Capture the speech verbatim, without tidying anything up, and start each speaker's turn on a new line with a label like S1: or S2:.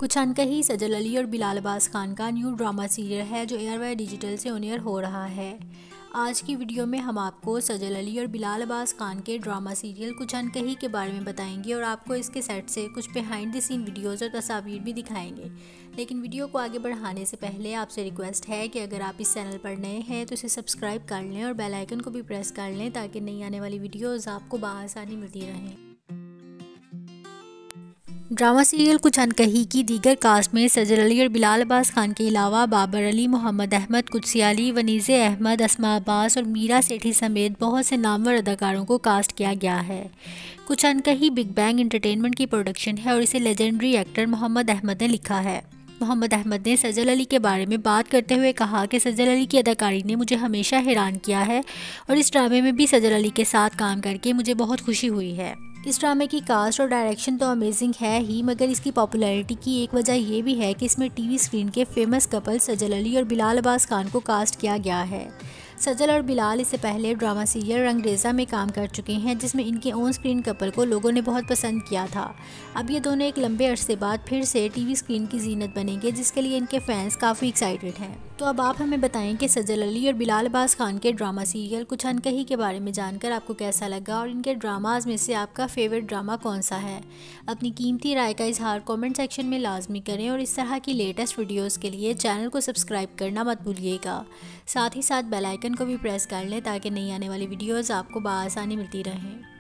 S1: कुछ अनकही सजल अली और बिलाल अब्बास खान का न्यू ड्रामा सीरियल है जो एयर वाई डिजिटल से ऑन एयर हो रहा है। आज की वीडियो में हम आपको सजल अली और बिलाल अब्बास खान के ड्रामा सीरियल कुछ अनकही के बारे में बताएंगे और आपको इसके सेट से कुछ बिहाइंड द सीन वीडियोस और तस्वीर भी दिखाएंगे। लेकिन वीडियो को आगे बढ़ाने से पहले आपसे रिक्वेस्ट है कि अगर आप इस चैनल पर नए हैं तो इसे सब्सक्राइब कर लें और बेल आइकन को भी प्रेस कर लें ताकि नई आने वाली वीडियोज़ आपको बआसानी मिलती रहें। ड्रामा सीरियल कुछ अनकही की दीगर कास्ट में सजल अली और बिलाल अब्बास खान के अलावा बाबर अली, मोहम्मद अहमद, कुदसी अली, वनीज़े अहमद, अस्मा अब्बास और मीरा सेठी समेत बहुत से नामवर अदाकारों को कास्ट किया गया है। Kuch Ankahi Big Bang entertainment की प्रोडक्शन है और इसे लेजेंडरी एक्टर मोहम्मद अहमद ने लिखा है। मोहम्मद अहमद ने सजल अली के बारे में बात करते हुए कहा कि सजल अली की अदाकारी ने मुझे हमेशा हैरान किया है और इस ड्रामे में भी सजल अली के साथ काम करके मुझे बहुत खुशी हुई है। इस ड्रामे की कास्ट और डायरेक्शन तो अमेजिंग है ही, मगर इसकी पॉपुलैरिटी की एक वजह ये भी है कि इसमें टीवी स्क्रीन के फेमस कपल सजल अली और बिलाल अब्बास खान को कास्ट किया गया है। सजल और बिलाल इससे पहले ड्रामा सीरियल रंगरेज़ा में काम कर चुके हैं जिसमें इनके ऑन स्क्रीन कपल को लोगों ने बहुत पसंद किया था। अब ये दोनों एक लंबे अरसे बाद फिर से टीवी स्क्रीन की जीनत बनेंगे जिसके लिए इनके फैंस काफ़ी एक्साइटेड हैं। तो अब आप हमें बताएं कि सजल अली और बिलाल अब्बास खान के ड्रामा सीरियल कुछ अनकही के बारे में जानकर आपको कैसा लगा और इनके ड्रामाज में से आपका फेवरेट ड्रामा कौन सा है। अपनी कीमती राय का इजहार कमेंट सेक्शन में लाजमी करें और इस तरह की लेटेस्ट वीडियोस के लिए चैनल को सब्सक्राइब करना मत भूलिएगा। साथ ही साथ बेल आइकन को भी प्रेस कर लें ताकि नई आने वाली वीडियोस आपको बआसानी मिलती रहें।